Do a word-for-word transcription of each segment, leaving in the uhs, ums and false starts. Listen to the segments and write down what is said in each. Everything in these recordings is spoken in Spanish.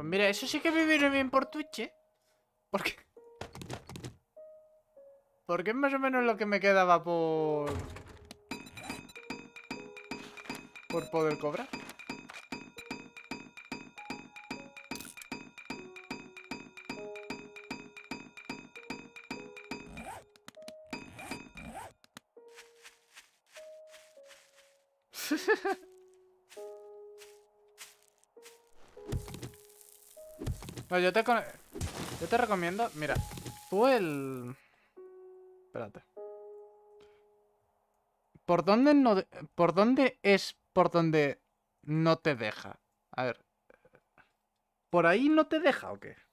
Pues mira, eso sí que me viene bien por Twitch, ¿eh? Porque... Porque es más o menos lo que me quedaba por... Por poder cobrar. No, yo te, con- yo te recomiendo, mira, tú el... Espérate. ¿Por dónde no de- ¿Por dónde es por donde no te deja? A ver. ¿Por ahí no te deja o qué?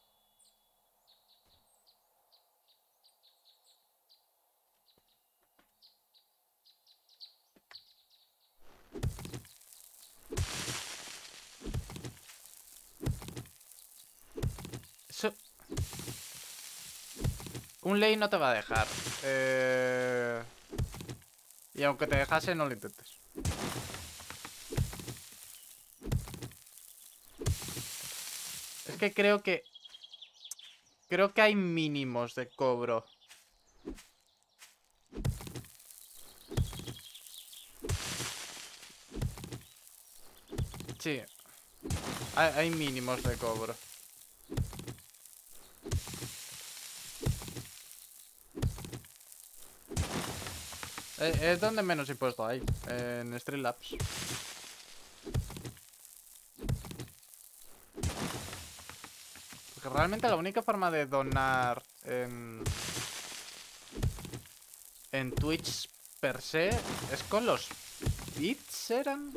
Eso... Un ley no te va a dejar. Eh... Y aunque te dejase, no lo intentes. Es que creo que... Creo que hay mínimos de cobro. Sí. Hay, hay mínimos de cobro. Eh, es donde menos impuesto hay. En Streamlabs. Porque realmente la única forma de donar en... En Twitch per se es con los bits, ¿eran?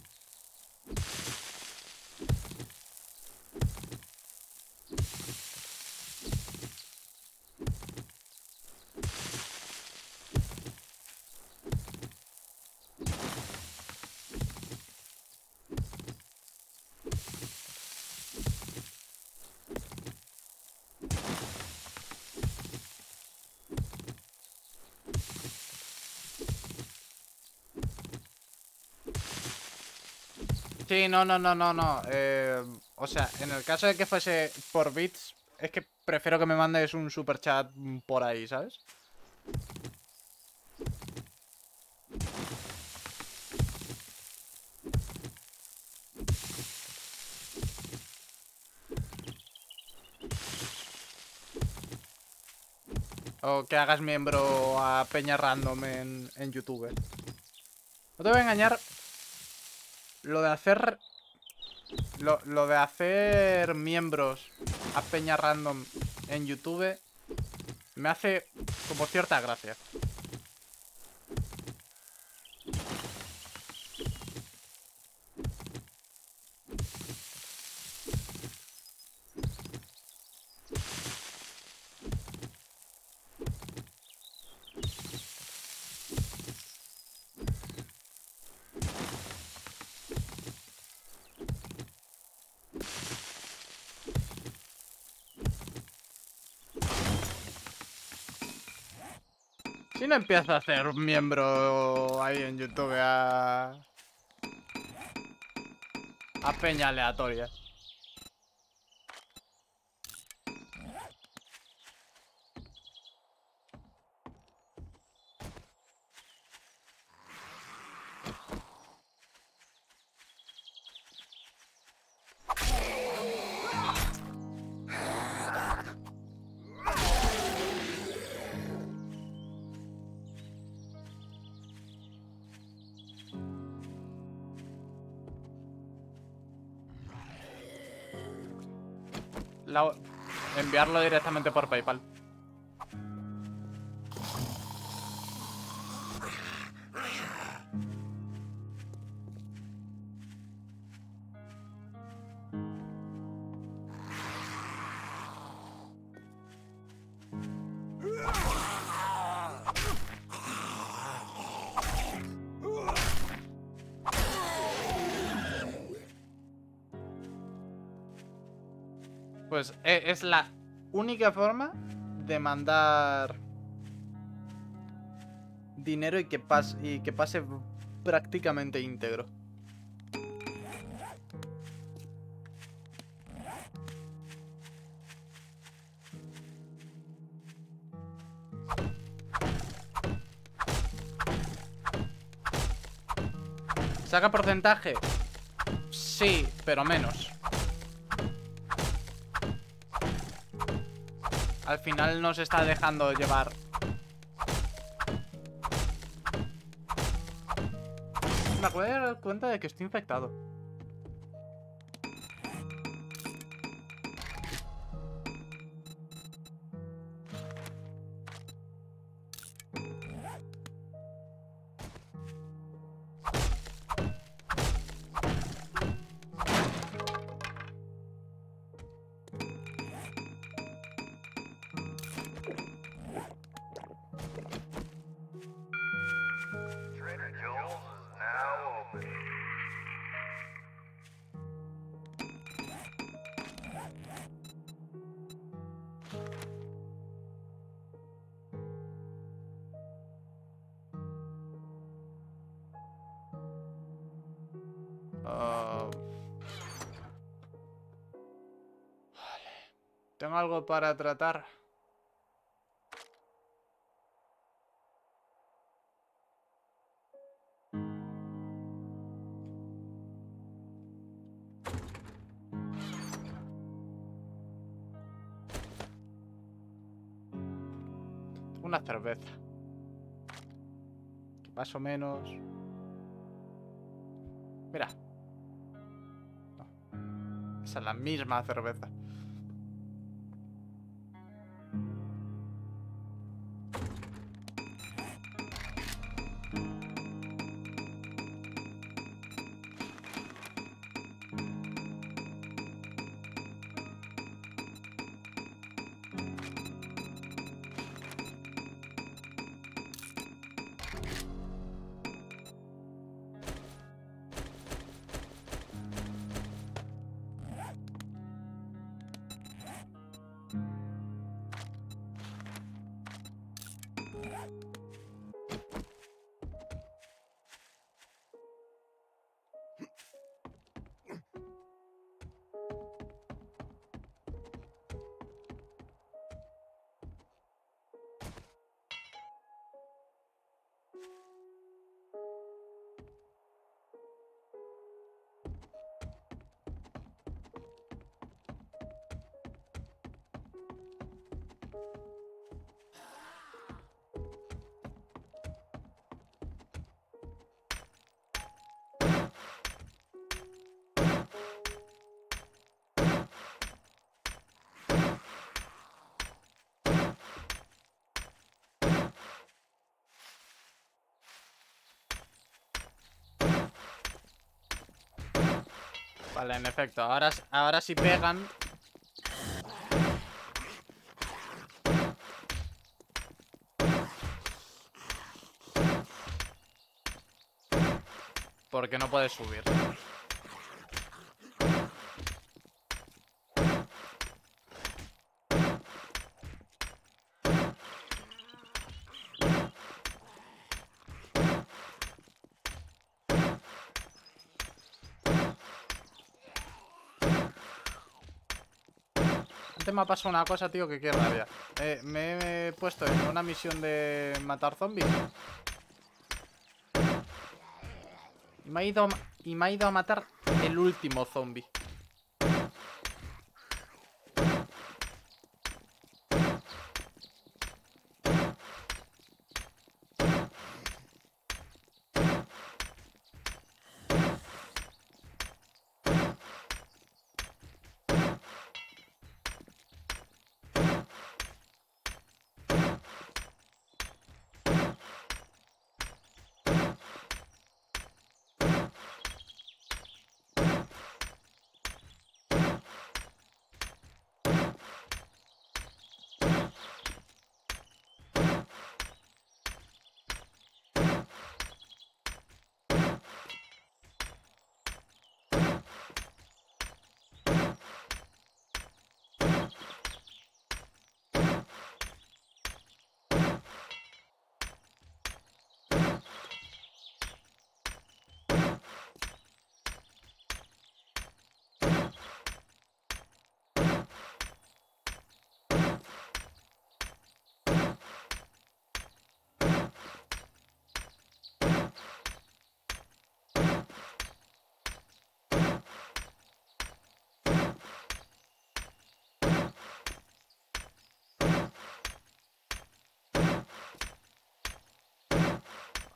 Sí, no, no, no, no, no. Eh, o sea, en el caso de que fuese por bits, es que prefiero que me mandes un super chat por ahí, ¿sabes? O que hagas miembro a Peña Random en, en YouTube. No te voy a engañar. Lo de hacer... Lo, lo de hacer miembros a Peña Random en YouTube me hace como cierta gracia. Si no empiezo a hacer miembro ahí en YouTube a... A peña aleatoria. La... Enviarlo directamente por PayPal. Pues e- es la única forma de mandar dinero y que pase, y que pase prácticamente íntegro. ¿Saca porcentaje? Sí, pero menos. Al final nos está dejando llevar. Me acabo de dar cuenta de que estoy infectado. Uh... Vale. Tengo algo para tratar. Una cerveza. Más o menos. Mira. No. Esa es la misma cerveza. Vale, en efecto, ahora, ahora sí pegan. Porque no puedes subir. Me ha pasado una cosa, tío, que qué rabia. Eh, me he puesto en una misión de matar zombies. Y me ha ido, y me ha ido a matar el último zombie.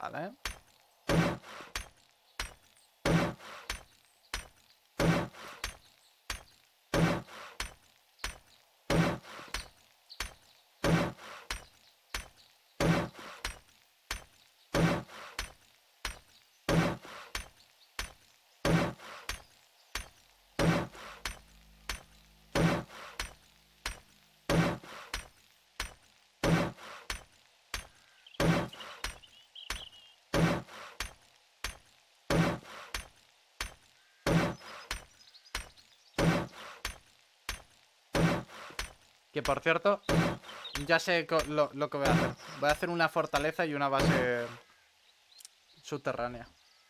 Vale. Que por cierto, ya sé lo, lo que voy a hacer. Voy a hacer una fortaleza y una base subterránea.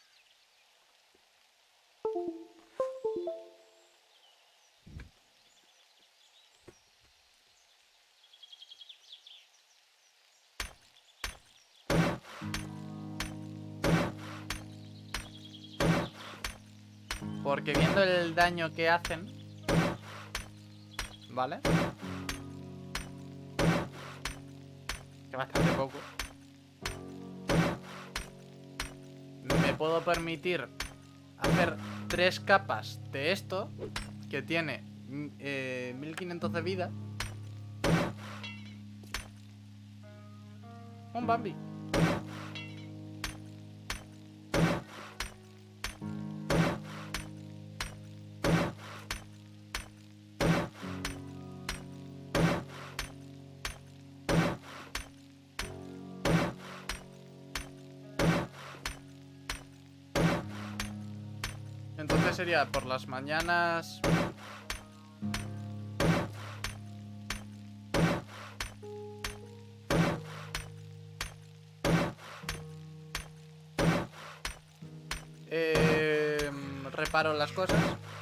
Porque viendo el daño que hacen, ¿vale? Que bastante poco. Me puedo permitir hacer tres capas de esto, que tiene eh, mil quinientos de vida. Un Bambi. Entonces sería por las mañanas. Eh, reparo las cosas.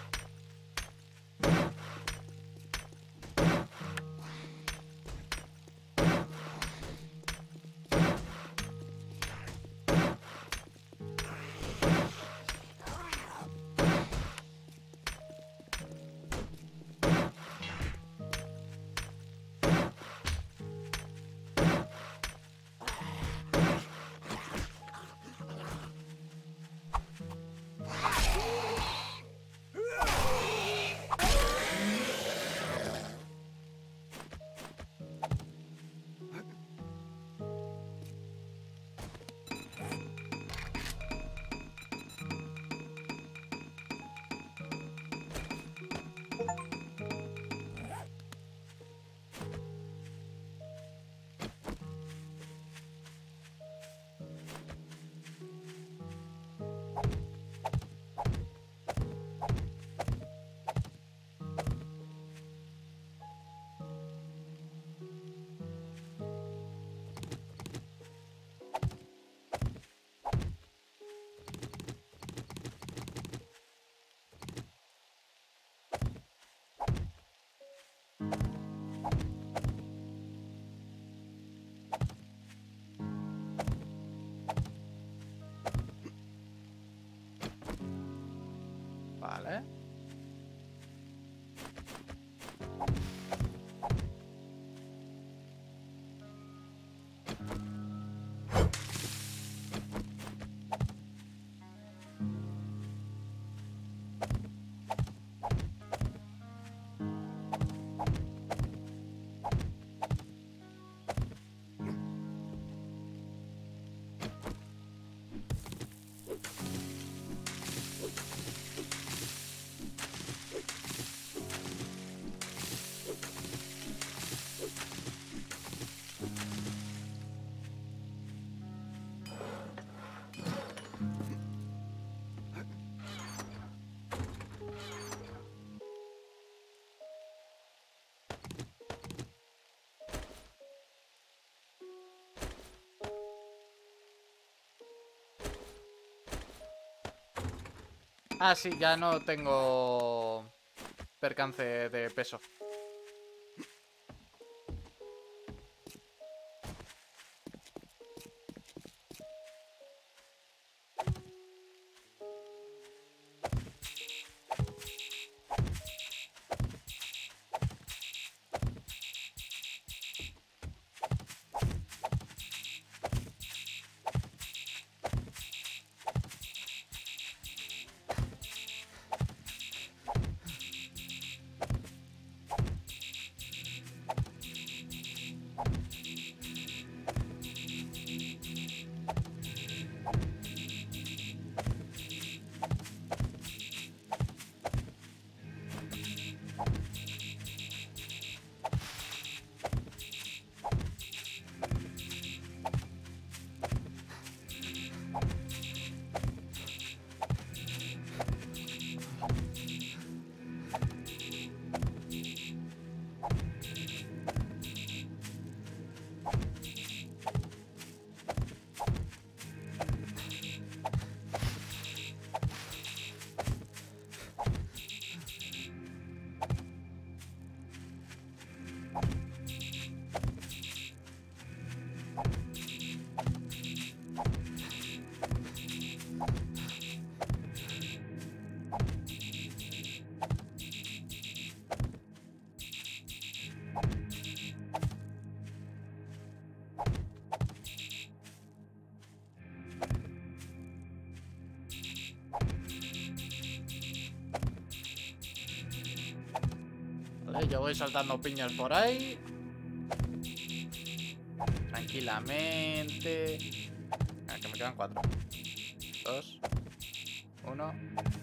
Vale. Ah, sí, ya no tengo percance de peso. Vale, yo voy saltando piñas por ahí. Tranquilamente. Ah, que me quedan cuatro. Dos. Uno.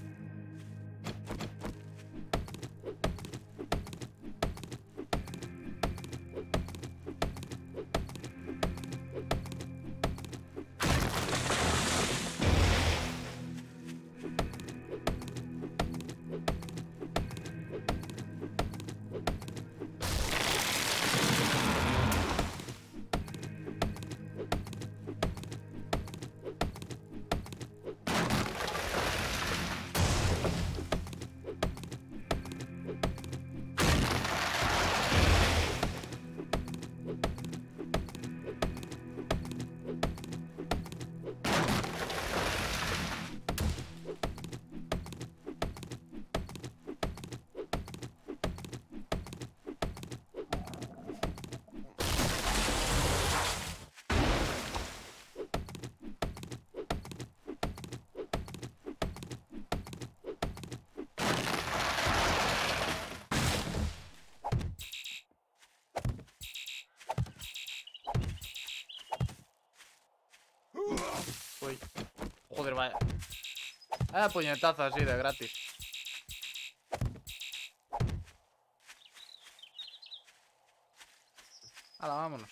Uy. Joder, vaya. Ah, puñetazo así de gratis. Hala, vámonos.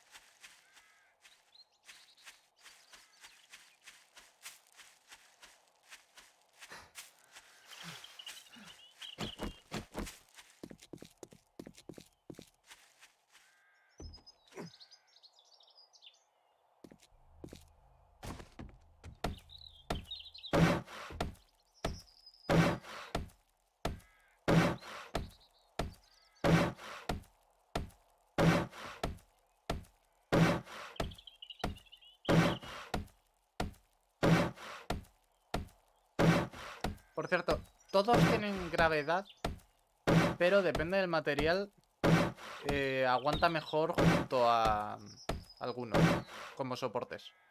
Por cierto, todos tienen gravedad, pero depende del material, eh, aguanta mejor junto a algunos, como soportes.